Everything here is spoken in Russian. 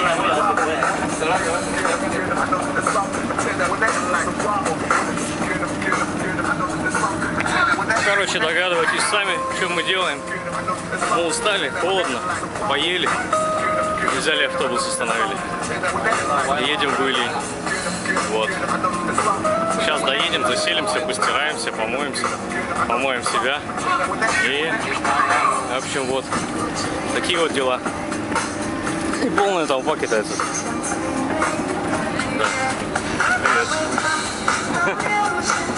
Короче, догадывайтесь сами, что мы делаем. Мы устали, холодно, поели, взяли автобус, остановили. Едем в Гуйлинь. Вот. Сейчас доедем, заселимся, постираемся, помоемся, помоем себя. И, в общем, вот. Такие вот дела. И полная толпа китайцев. Да. Привет.